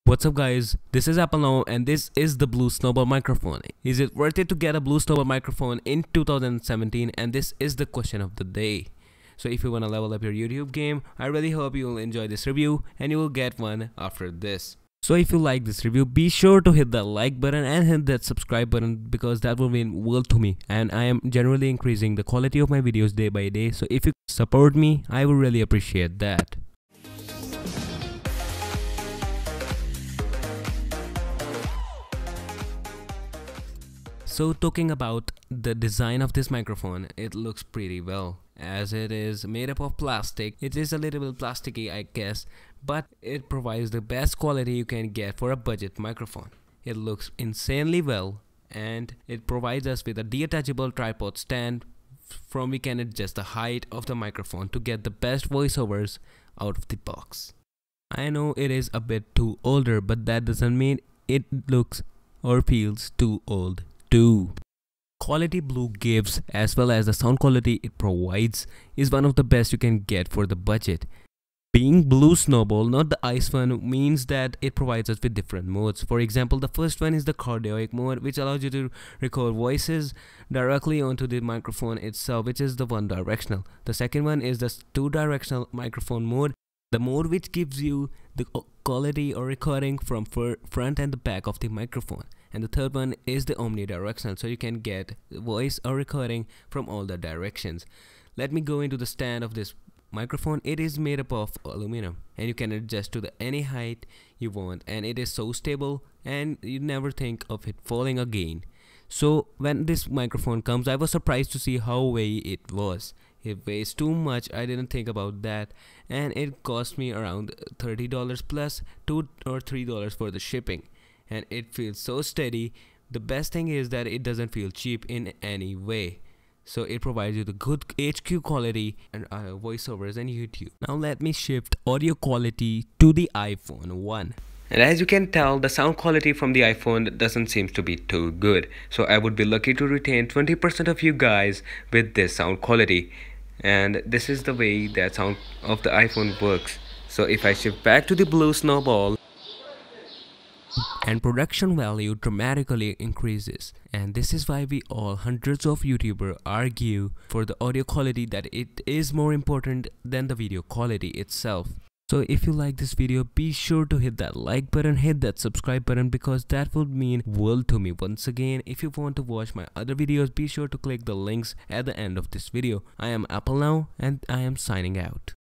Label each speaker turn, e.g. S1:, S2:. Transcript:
S1: What's up guys, this is Apple now and this is the Blue Snowball microphone. Is it worth it to get a Blue Snowball microphone in 2017? And this is the question of the day. So if you want to level up your YouTube game, I really hope you will enjoy this review and you will get one after this. So if you like this review, be sure to hit that like button and hit that subscribe button because that will mean world to me, and I am generally increasing the quality of my videos day by day. So if you support me, I will really appreciate that. So talking about the design of this microphone, it looks pretty well. As it is made up of plastic, it is a little bit plasticky I guess, but it provides the best quality you can get for a budget microphone. It looks insanely well and it provides us with a detachable tripod stand from we can adjust the height of the microphone to get the best voiceovers out of the box. I know it is a bit too older, but that doesn't mean it looks or feels too old. Quality Blue gives, as well as the sound quality it provides, is one of the best you can get for the budget. Being Blue Snowball, not the Ice one, means that it provides us with different modes. For example, the first one is the cardioid mode, which allows you to record voices directly onto the microphone itself, which is the one directional. The second one is the two directional microphone mode, the mode which gives you the quality or recording from front and the back of the microphone. And the third one is the omnidirectional, so you can get voice or recording from all the directions. Let me go into the stand of this microphone. It is made up of aluminum and you can adjust to any height you want, and it is so stable and you never think of it falling again. So when this microphone comes, I was surprised to see how heavy it was. It weighs too much, I didn't think about that, and it cost me around $30 plus $2 or $3 for the shipping. And it feels so steady. The best thing is that it doesn't feel cheap in any way. So it provides you the good HQ quality and voiceovers and YouTube. Now let me shift audio quality to the iPhone 1. And as you can tell, the sound quality from the iPhone doesn't seem to be too good. So I would be lucky to retain 20% of you guys with this sound quality. And this is the way that sound of the iPhone works. So if I shift back to the Blue Snowball, and production value dramatically increases, and this is why we all hundreds of YouTubers argue for the audio quality that it is more important than the video quality itself. So if you like this video, be sure to hit that like button, hit that subscribe button because that would mean world to me. Once again, if you want to watch my other videos, be sure to click the links at the end of this video. I am Apple now and I am signing out.